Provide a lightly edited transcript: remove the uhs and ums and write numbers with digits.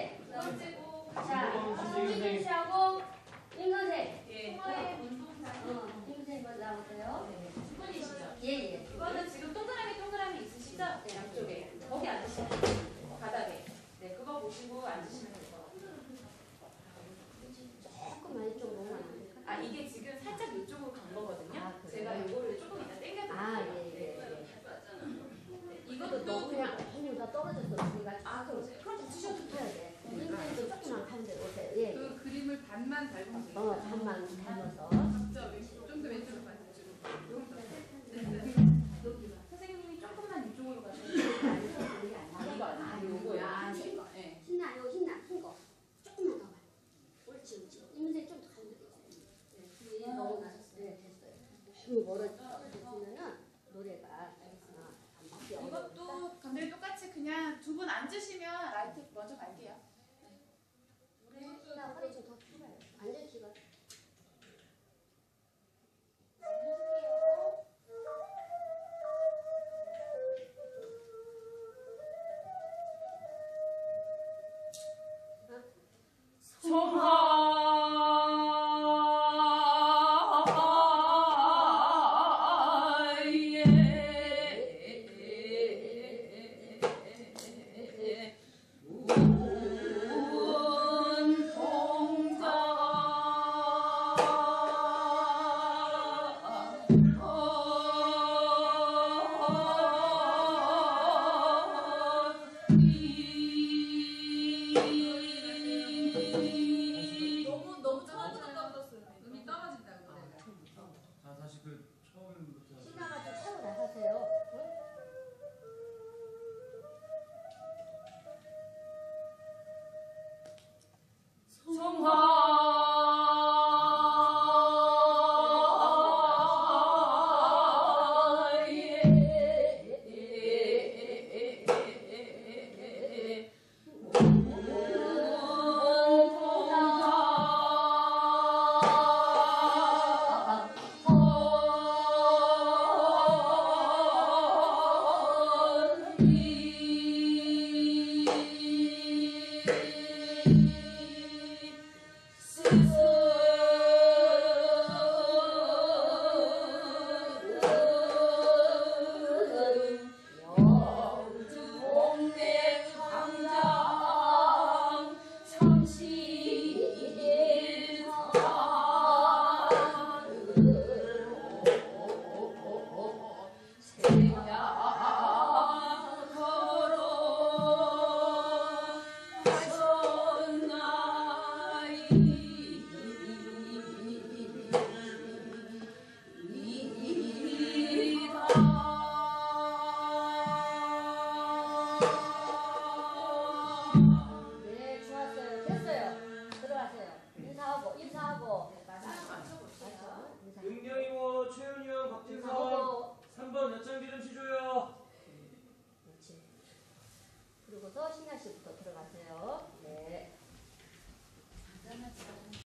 네. 두 번째 곡. 자, 손지준 씨하고 임 선생. 예. 통화의 운동사. 임 선생 먼저 나오세요. 네. 두 분이시죠? 예, 예. 이거는 지금 동그라미 있으시죠? 네, 양쪽에. 거기 앉으시면 돼요. 바닥에. 네, 그거 보시고 앉으시면 될 것 같아요. 조금만 이쪽으로 오면 안 될까? 아, 이게 지금 살짝 이쪽으로 간 거거든요. 아, 그래요? 제가 이거를 조금 이따 당겨드릴게요. 아, 예, 예. 네. 이것도 너무 그냥 힘이 다 떨어졌어. 우리가 아, 그럼 붙이셔도 해야 돼. 힘들도 조금만 하면 돼. 오세요. 예. 그 그림을 반만 닮으면 돼요. 반만 닮아서. 좀 더 왼쪽으로 가주시고. 여기 선생님이 조금만 이쪽으로 가셔도 돼요. 이거 아니에요. 요거요. 아, 흰 흰 거. 네. 흰나, 요 흰나, 흰 거. 조금만 더 봐. 옳지, 옳지. 임세 좀더 가면 되겠어요. 네, 너무 나셨어요. 네, 됐어요. 힘이 떨어지면은 노래가 안 바뀌어. 이것도 감독님 똑같이 그냥 두 분 앉으시면 라이트 먼저 갈게요. 나 허리 좀 더 펴봐요. 앉으시고. 너무 떨어졌어요. 눈이 떨어진다고. 자, 다시 그 처음부터. 신나가 좀 채워 나가세요. 걸어